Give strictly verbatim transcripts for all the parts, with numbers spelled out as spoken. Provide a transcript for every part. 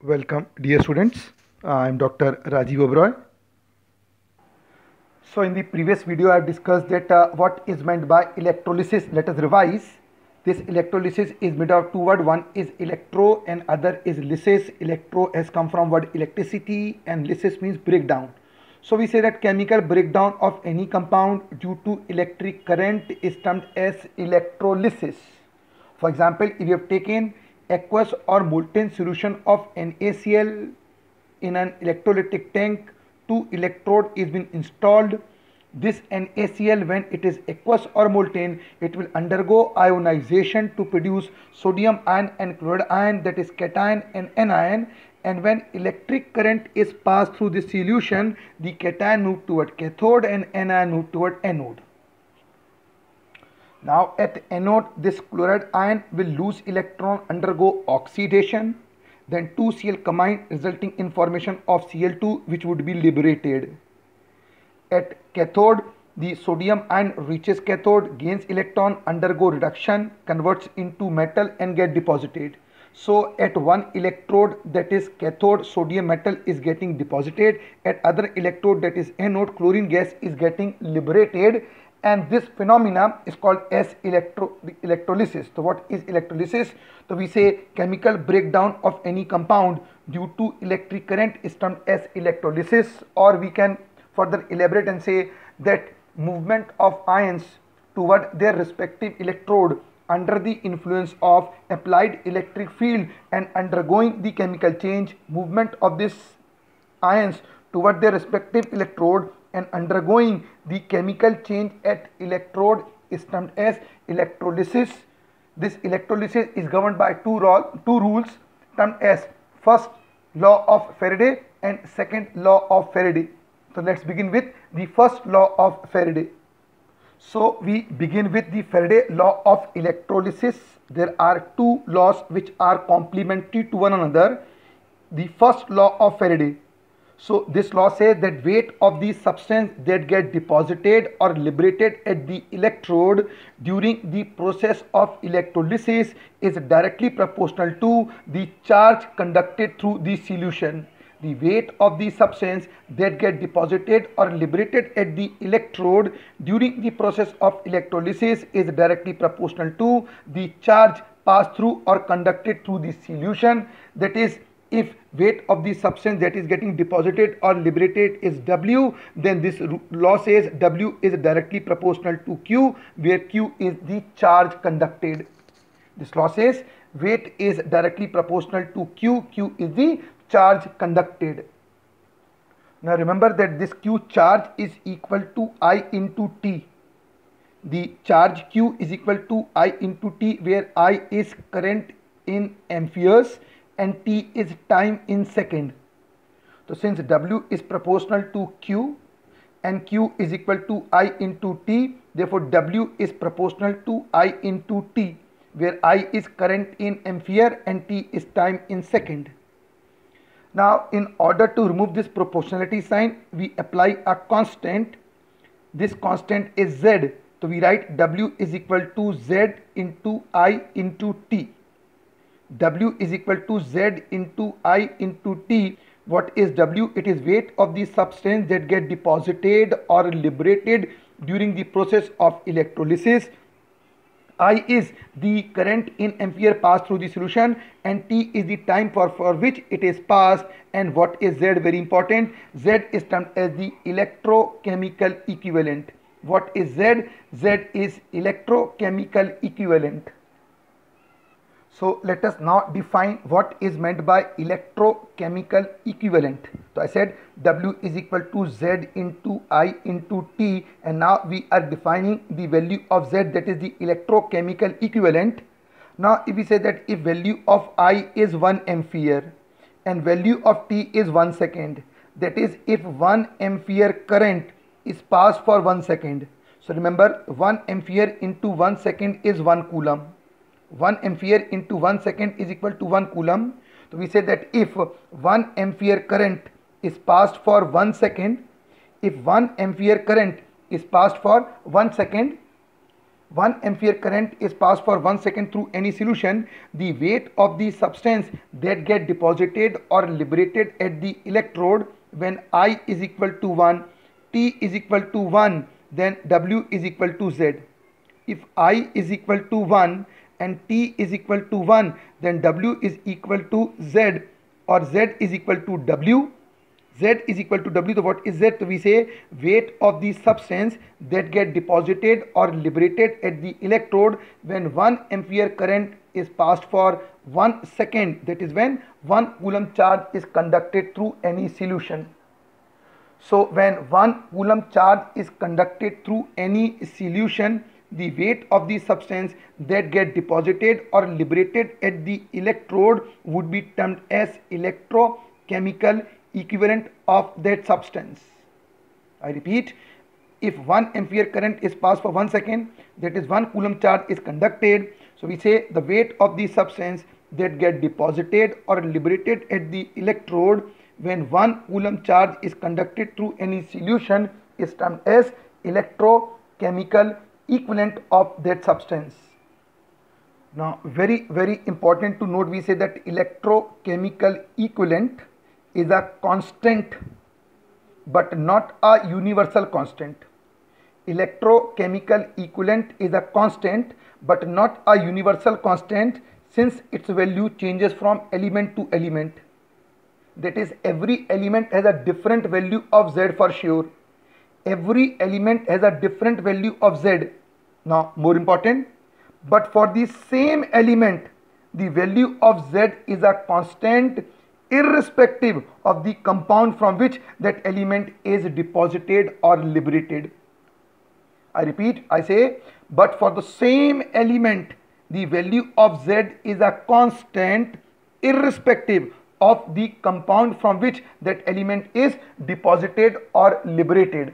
Welcome, dear students. I am Doctor Rajiv Oberoi. So, in the previous video, I have discussed that uh, what is meant by electrolysis. Let us revise. This electrolysis is made of two words. One is electro and other is lysis. Electro has come from word electricity and lysis means breakdown. So, we say that chemical breakdown of any compound due to electric current is termed as electrolysis. For example, if you have taken aqueous or molten solution of NaCl in an electrolytic tank, two electrode is been installed. This NaCl, when it is aqueous or molten, it will undergo ionization to produce sodium ion and chloride ion, that is cation and anion. And when electric current is passed through this solution, the cation move toward cathode and anion move toward anode. Now at anode, this chloride ion will lose electron, undergo oxidation, then two C l combine, resulting in formation of C L two, which would be liberated. At cathode, the sodium ion reaches cathode, gains electron, undergo reduction, converts into metal and get deposited. So at one electrode, that is cathode, sodium metal is getting deposited. At other electrode, that is anode, chlorine gas is getting liberated. And this phenomena is called as electro electrolysis. So what is electrolysis? So we say chemical breakdown of any compound due to electric current is termed as electrolysis, or we can further elaborate and say that movement of ions toward their respective electrode under the influence of applied electric field and undergoing the chemical change, movement of these ions toward their respective electrode and undergoing the chemical change at electrode is termed as electrolysis. This electrolysis is governed by two, two rules termed as first law of Faraday and second law of Faraday. So let's begin with the first law of Faraday. So we begin with the Faraday law of electrolysis. There are two laws which are complementary to one another. The first law of Faraday. So this law says that weight of the substance that get deposited or liberated at the electrode during the process of electrolysis is directly proportional to the charge conducted through the solution. The weight of the substance that get deposited or liberated at the electrode during the process of electrolysis is directly proportional to the charge passed through or conducted through the solution. That is, if weight of the substance that is getting deposited or liberated is W, then this law says W is directly proportional to Q, where Q is the charge conducted. This law says weight is directly proportional to Q, Q is the charge conducted. Now remember that this Q charge is equal to I into T. The charge Q is equal to I into T, where I is current in amperes and T is time in second. So since W is proportional to Q and Q is equal to I into T, therefore W is proportional to I into T, where I is current in ampere and T is time in second. Now in order to remove this proportionality sign, we apply a constant. This constant is Z. So we write W is equal to Z into I into T. W is equal to Z into I into T. What is W? It is weight of the substance that get deposited or liberated during the process of electrolysis. I is the current in ampere passed through the solution and T is the time for, for which it is passed. And what is Z? Very important. Z is termed as the electrochemical equivalent. What is Z? Z is electrochemical equivalent. So let us now define what is meant by electrochemical equivalent. So I said W is equal to Z into I into T, and now we are defining the value of Z, that is the electrochemical equivalent. Now if we say that if value of I is one ampere and value of T is one second, that is if one ampere current is passed for one second. So remember, one ampere into one second is one coulomb. one ampere into one second is equal to one coulomb. So we say that if one ampere current is passed for one second, if one ampere current is passed for one second, one ampere current is passed for one second through any solution, the weight of the substance that get deposited or liberated at the electrode when I is equal to one, T is equal to one, then W is equal to Z. If I is equal to one and T is equal to one, then W is equal to Z, or Z is equal to W. Z is equal to W. So what is Z? So we say weight of the substance that get deposited or liberated at the electrode when one ampere current is passed for one second. That is when one coulomb charge is conducted through any solution. So when one coulomb charge is conducted through any solution, the weight of the substance that get deposited or liberated at the electrode would be termed as electrochemical equivalent of that substance. I repeat, if one ampere current is passed for one second, that is one coulomb charge is conducted. So we say the weight of the substance that get deposited or liberated at the electrode when one coulomb charge is conducted through any solution is termed as electrochemical equivalent of that substance. Now very very important to note, we say that electrochemical equivalent is a constant but not a universal constant. Electrochemical equivalent is a constant but not a universal constant, since its value changes from element to element. That is, every element has a different value of Z for sure. Every element has a different value of Z. Now more important, but for the same element the value of Z is a constant irrespective of the compound from which that element is deposited or liberated. I repeat, I say, but for the same element the value of Z is a constant irrespective of the compound from which that element is deposited or liberated.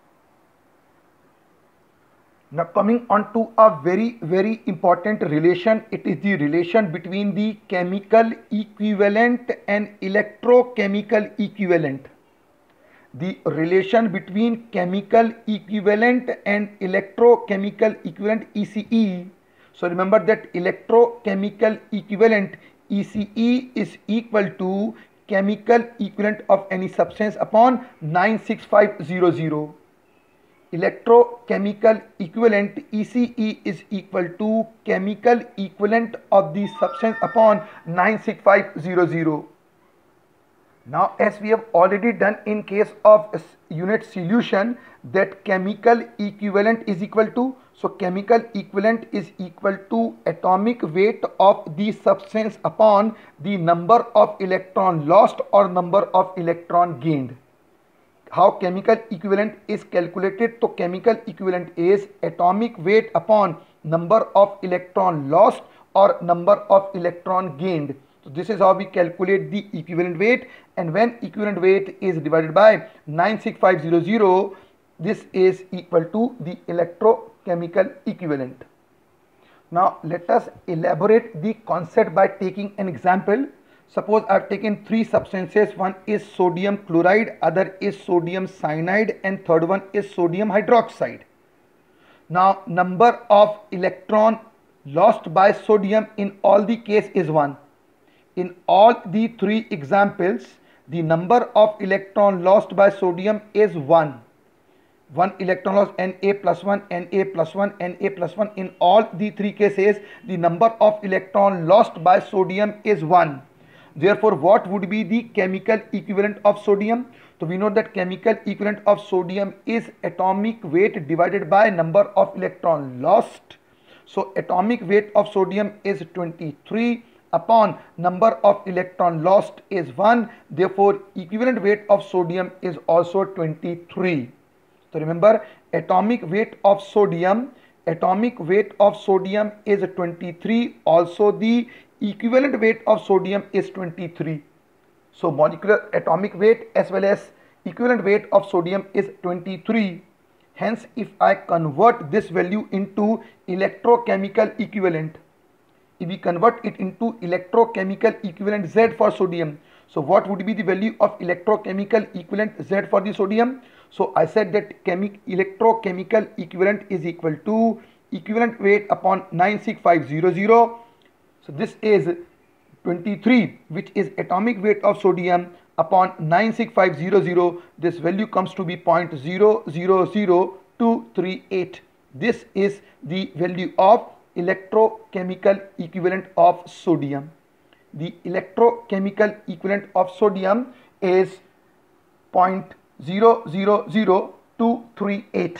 Now coming on to a very very important relation, it is the relation between the chemical equivalent and electrochemical equivalent. The relation between chemical equivalent and electrochemical equivalent E C E. So remember that electrochemical equivalent E C E is equal to chemical equivalent of any substance upon nine six five zero zero. Electrochemical equivalent E C E is equal to chemical equivalent of the substance upon nine six five zero zero. Now as we have already done in case of unit solution, that chemical equivalent is equal to, so chemical equivalent is equal to atomic weight of the substance upon the number of electron lost or number of electron gained. How chemical equivalent is calculated? So chemical equivalent is atomic weight upon number of electron lost or number of electron gained. So this is how we calculate the equivalent weight, and when equivalent weight is divided by nine six five zero zero, this is equal to the electrochemical equivalent. Now let us elaborate the concept by taking an example. Suppose I have taken three substances, one is sodium chloride, other is sodium cyanide, and third one is sodium hydroxide. Now number of electron lost by sodium in all the case is one. In all the three examples, the number of electron lost by sodium is one. One electron loss, Na plus one, Na plus one, Na plus one. In all the three cases, the number of electron lost by sodium is one. Therefore, what would be the chemical equivalent of sodium? So we know that chemical equivalent of sodium is atomic weight divided by number of electron lost. So atomic weight of sodium is twenty-three upon number of electron lost is one. Therefore, equivalent weight of sodium is also twenty-three. So remember, atomic weight of sodium, atomic weight of sodium is twenty-three. Also the equivalent weight of sodium is twenty-three. So molecular atomic weight as well as equivalent weight of sodium is twenty-three. Hence, if I convert this value into electrochemical equivalent, if we convert it into electrochemical equivalent Z for sodium, so what would be the value of electrochemical equivalent Z for the sodium? So I said that chemic electrochemical equivalent is equal to equivalent weight upon nine six five zero zero. So this is twenty-three, which is atomic weight of sodium upon nine six five zero zero. This value comes to be zero point zero zero zero two three eight. This is the value of electrochemical equivalent of sodium. The electrochemical equivalent of sodium is zero point zero zero zero two three eight.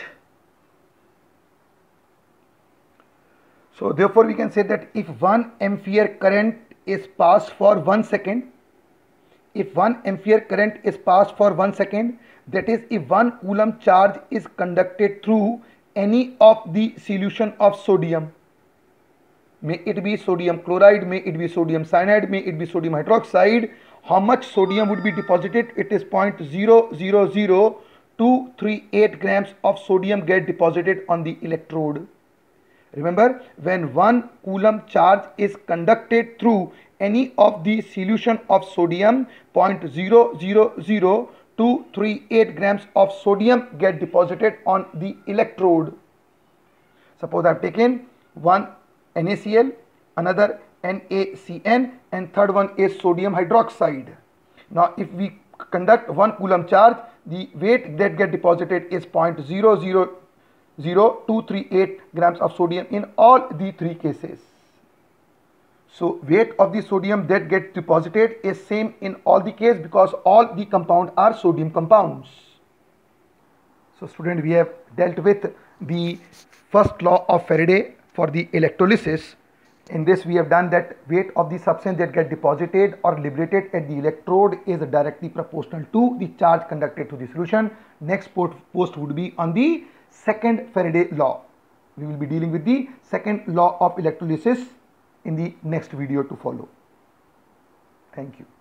So therefore we can say that if one ampere current is passed for one second, if one ampere current is passed for one second, that is if one coulomb charge is conducted through any of the solution of sodium, may it be sodium chloride, may it be sodium cyanide, may it be sodium hydroxide, how much sodium would be deposited? It is zero point zero zero zero two three eight grams of sodium get deposited on the electrode. Remember, when one coulomb charge is conducted through any of the solution of sodium, zero point zero zero zero two three eight grams of sodium get deposited on the electrode. Suppose I have taken one NaCl, another NaCN, and third one is sodium hydroxide. Now if we conduct one coulomb charge, the weight that get deposited is zero point zero zero zero two three eight grams of sodium in all the three cases. So weight of the sodium that gets deposited is same in all the case because all the compound are sodium compounds. So student, we have dealt with the first law of Faraday for the electrolysis. In this we have done that weight of the substance that get deposited or liberated at the electrode is directly proportional to the charge conducted to the solution. Next post would be on the second Faraday law. We will be dealing with the second law of electrolysis in the next video to follow. Thank you.